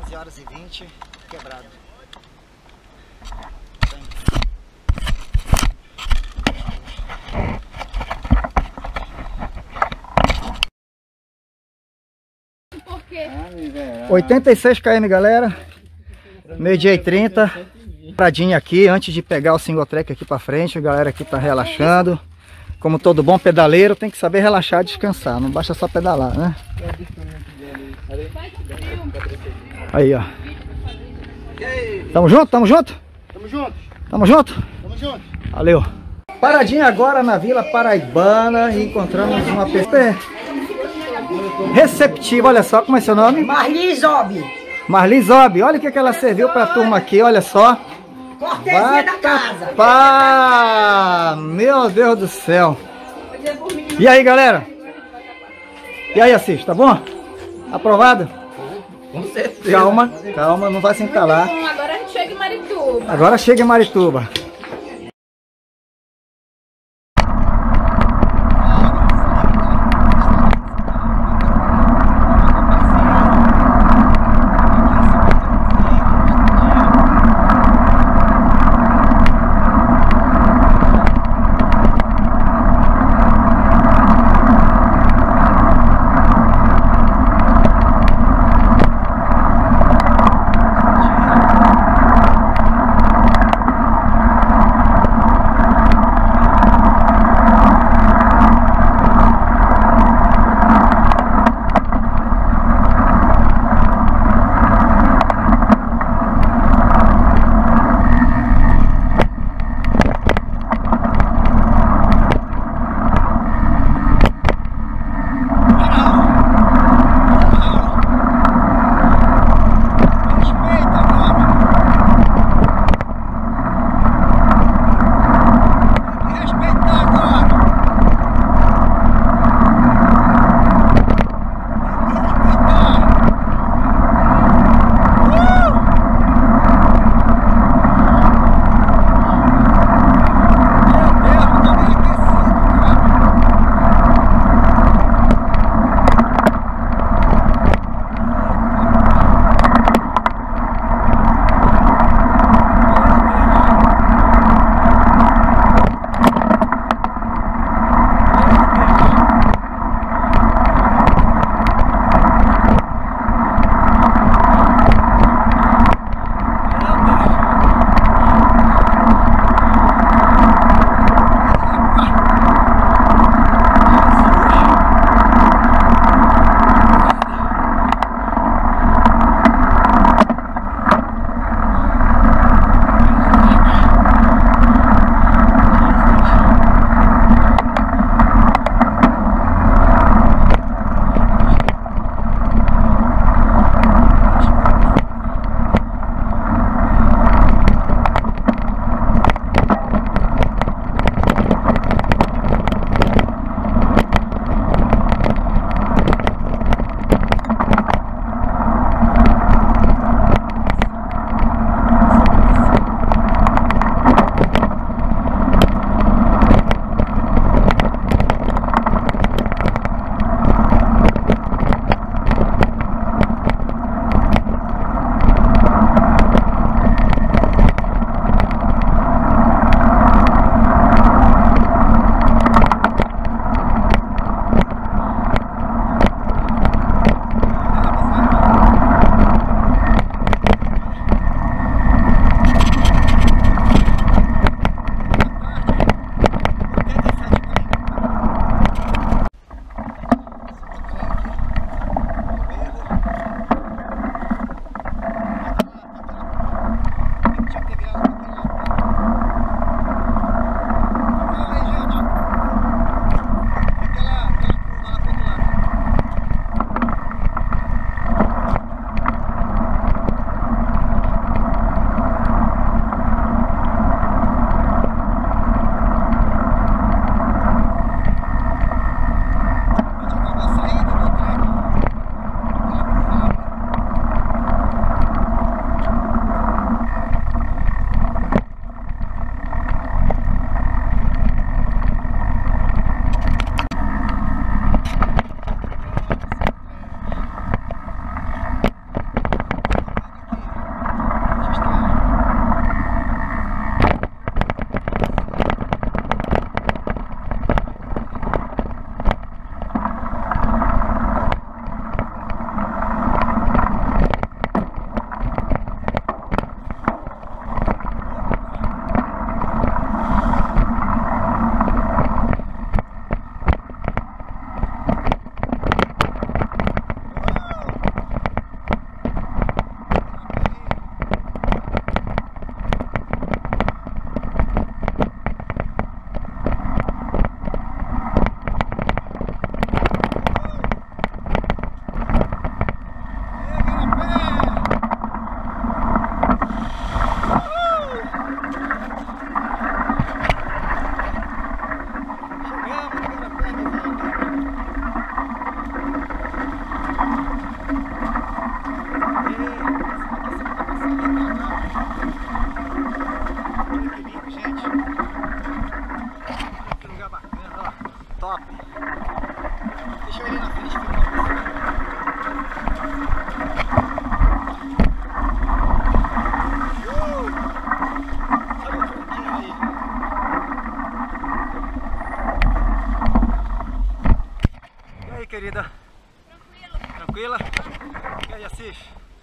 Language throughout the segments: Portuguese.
11h20, quebrado. Por quê? 86 km, galera. Meio-dia e 30. Paradinha aqui antes de pegar o single track aqui pra frente. A galera aqui tá relaxando. Como todo bom pedaleiro, tem que saber relaxar e descansar. Não basta só pedalar, né? Aí, ó. Tamo junto? Tamo junto? Tamo junto. Tamo junto? Tamo junto. Valeu. Paradinha agora na Vila Paraibana e encontramos uma pessoa receptiva. Olha só, como é seu nome? Marli Zob, Marli Zob. Olha o que ela serviu pra turma aqui, olha só. cortesia da casa. Pá! Meu Deus do céu. E aí, galera? E aí, Assis, tá bom? Aprovado? Com certeza. Calma, calma, não vai se entalar. Bom, agora a gente chega em Marituba. Agora chega em Marituba.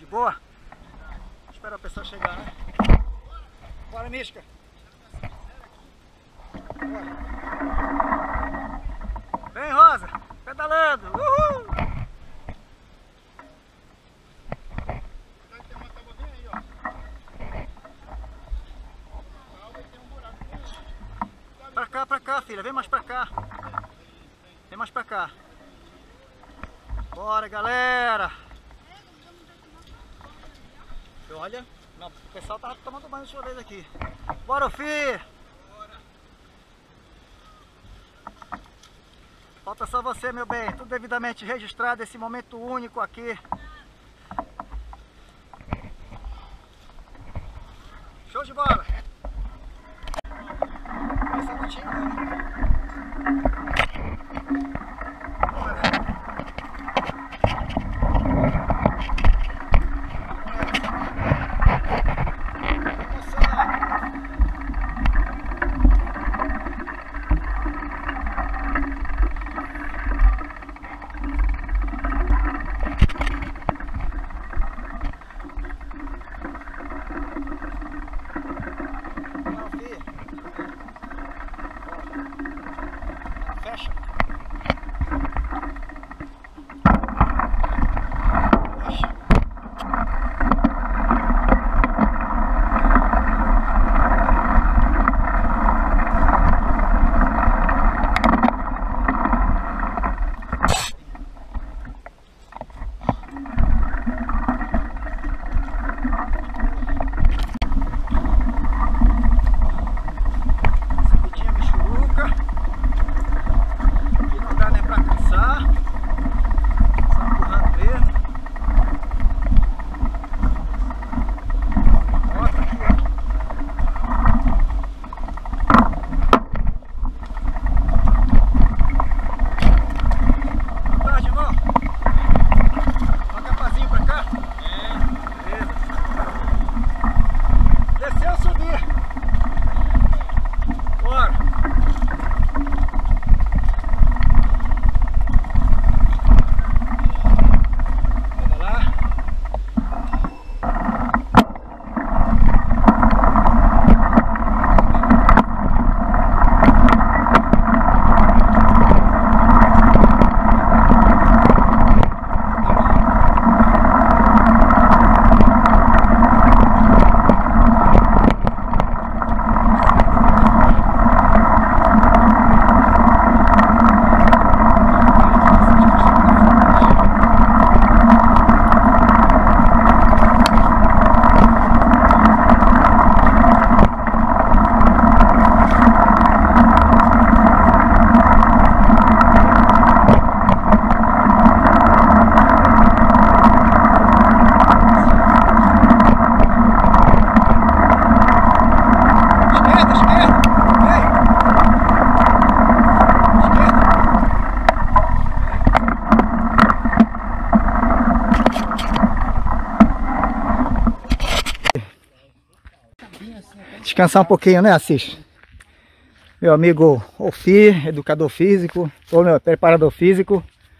De boa? Espera a pessoa chegar, né? Bora, Misca. Bora. Vem, Rosa. Pedalando. Uhul! Pra cá, filha. Vem mais pra cá. Vem mais pra cá. Bora, galera. Olha, não, o pessoal tá tomando banho de chuveiro aqui. Bora, filho. Falta só você, meu bem. Tudo devidamente registrado. Esse momento único aqui. Show de bola. Essa é contigo, né? Fecha. Descansar um pouquinho, né, Assis? Meu amigo Ofi, educador físico, ou meu preparador físico.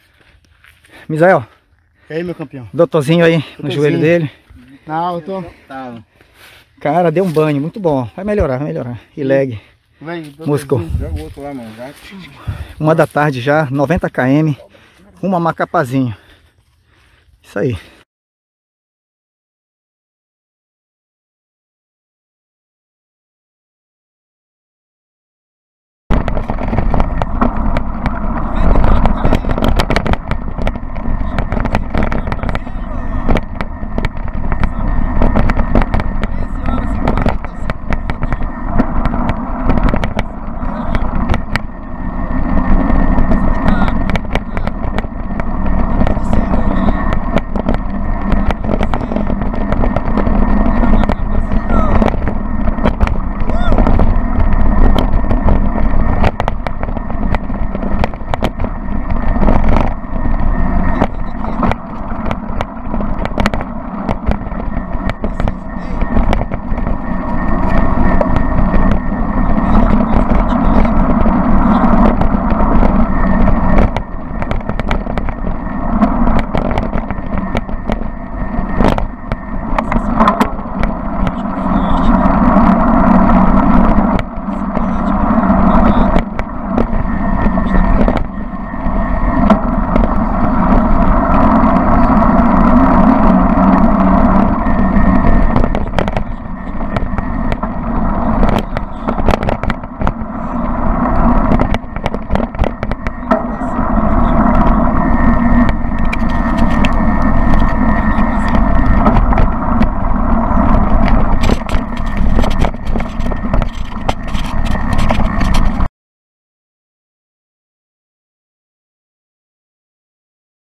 Misael. E aí, meu campeão? Doutorzinho aí no joelho dele. Não, eu tô... Tá. Cara, deu um banho, muito bom. Vai melhorar, vai melhorar. E leg. Músculo. Joga o outro lá, mano. 1 da tarde já, 90 km. Uma Macapazinho. Isso aí.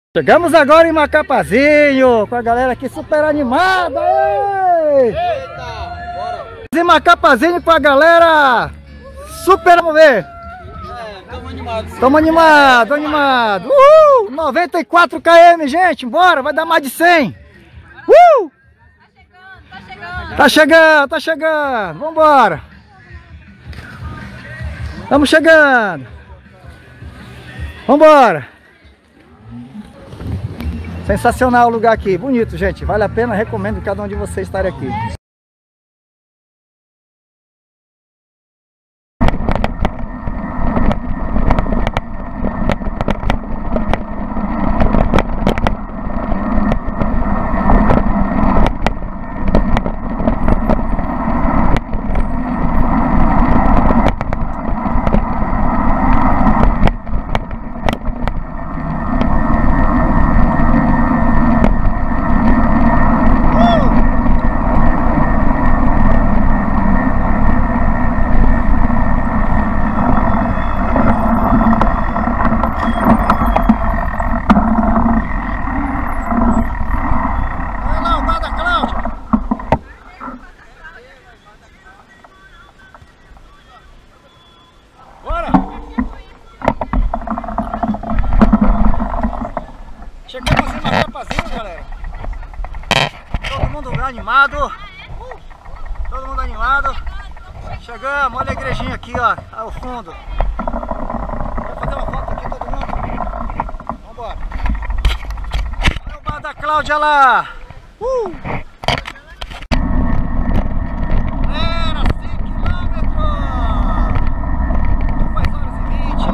Chegamos agora em Macapazinho, com a galera aqui super animada. Eita, bora! Em Macapazinho com a galera super, vamos ver. Tamo animado. 94 km, gente, bora, vai dar mais de 100. Tá chegando, vambora. Estamos chegando. Vambora. Sensacional o lugar aqui, bonito, gente. Vale a pena, recomendo cada um de vocês estarem aqui. Chegamos em Macapazinho, galera. Todo mundo animado. Todo mundo animado. Chegamos, olha a igrejinha aqui, ó, ao fundo. Vamos fazer uma foto aqui, todo mundo. Vambora. Olha o bar da Cláudia lá. Galera, 5 km. 2 horas e 20.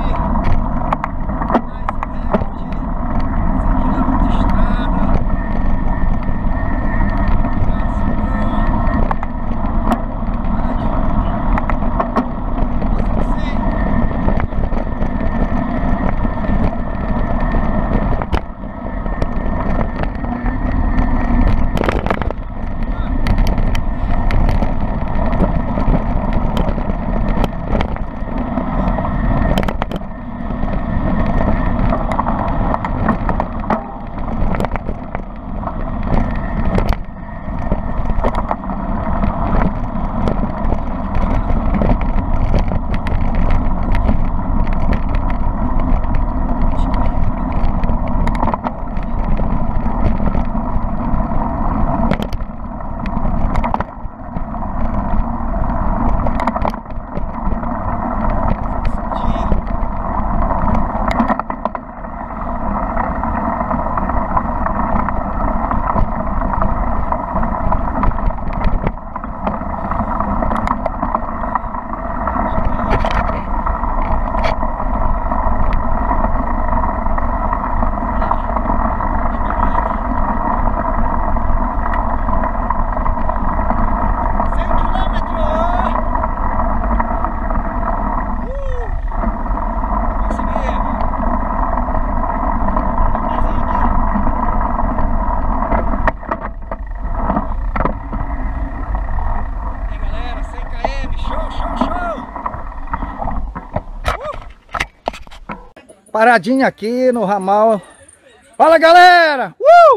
Paradinha aqui no ramal. Fala, galera!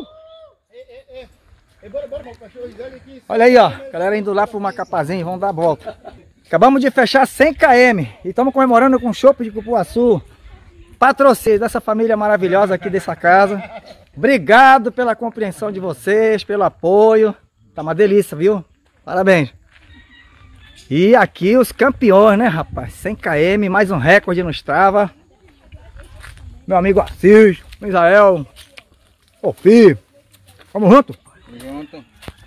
Olha aí, ó. Galera indo lá pro Macapazinho, vamos dar a volta. Acabamos de fechar 100 km e estamos comemorando com chopp de cupuaçu. Patrocínio dessa família maravilhosa aqui dessa casa. Obrigado pela compreensão de vocês, pelo apoio. Tá uma delícia, viu? Parabéns. E aqui os campeões, né, rapaz? 100 km, mais um recorde no Strava. Meu amigo Assis, Israel, ô filho, vamos junto? Junto.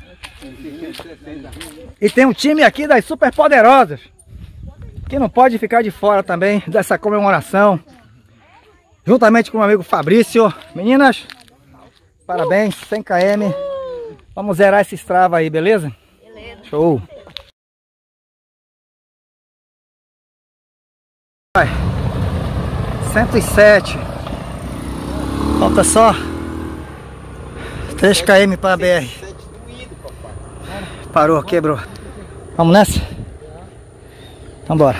E tem um time aqui das Super Poderosas, que não pode ficar de fora também dessa comemoração. Juntamente com o meu amigo Fabrício. Meninas, parabéns, 100 km. Vamos zerar esse Strava aí, beleza? Beleza. Show. Vai. 107. Falta só 3 km para a BR. Parou, quebrou. Vamos nessa? Então bora.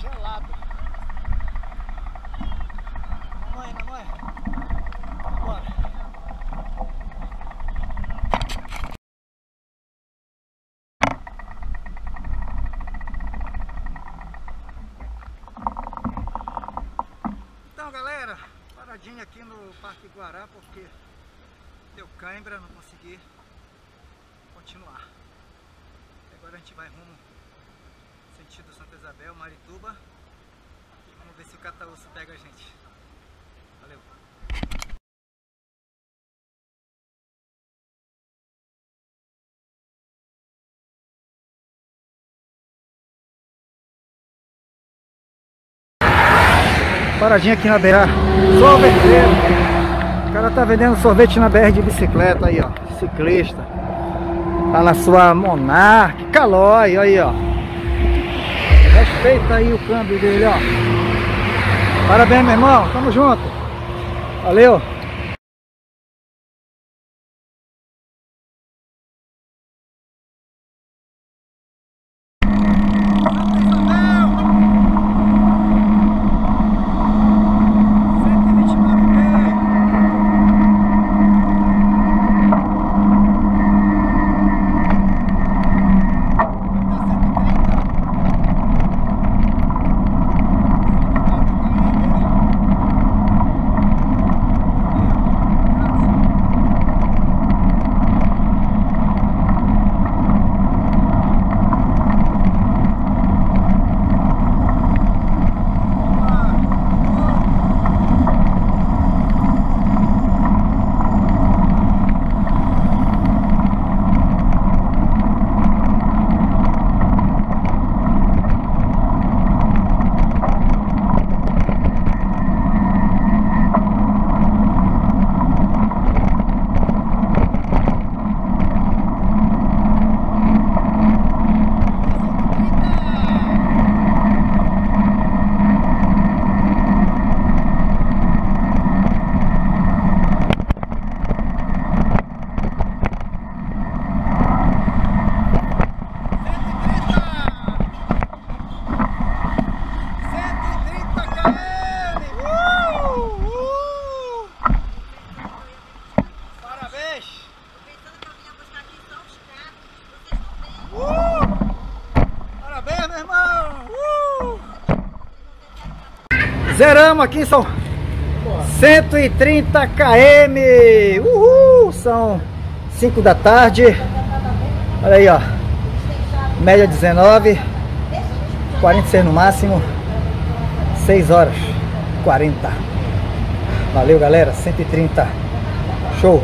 Gelado. Mamãe, mamãe. Bora. Então, galera, paradinha aqui no Parque Guará porque deu cãibra, não consegui continuar. Agora a gente vai rumo sentido Santa Isabel, Marituba, e vamos ver se o Cataúço pega a gente. Valeu! Paradinha aqui na BR, sorveteiro. O cara tá vendendo sorvete na BR de bicicleta aí, ó. Ciclista. Tá na sua Monarch, Calói, aí, ó. Respeita aí o câmbio dele, ó. Parabéns, meu irmão. Tamo junto. Valeu. Zeramos aqui, são 130 km. Uhul! São 5 da tarde. Olha aí, ó. Média 19. 46 no máximo. 6 horas 40. Valeu, galera. 130. Show!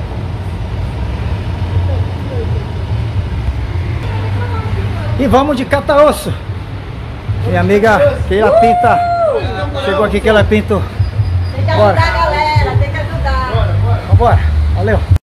E vamos de Cataúço. Minha amiga Keila Pinta. Chegou aqui, Keila Pinto. Tem que ajudar a galera, tem que ajudar. Vambora. Valeu.